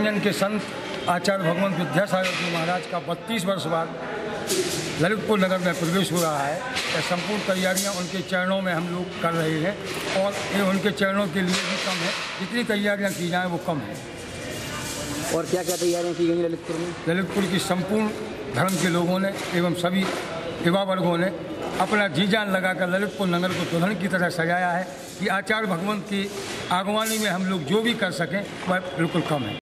मनोरंजन के संत आचार्य भगवंत विद्यासागर जी महाराज का 32 वर्ष बाद ललितपुर नगर में प्रवेश हो रहा है। संपूर्ण तैयारियां उनके चरणों में हम लोग कर रहे हैं और ये उनके चरणों के लिए भी कम है, जितनी तैयारियां की जाएँ वो कम है। और क्या क्या तैयारियां की गई ललितपुर में? ललितपुर की संपूर्ण धर्म के लोगों ने एवं सभी युवा वर्गों ने अपना जी जान लगाकर ललितपुर नगर को दुल्हन की तरह सजाया है कि आचार्य भगवंत की आगवानी में हम लोग जो भी कर सकें वह बिल्कुल कम है।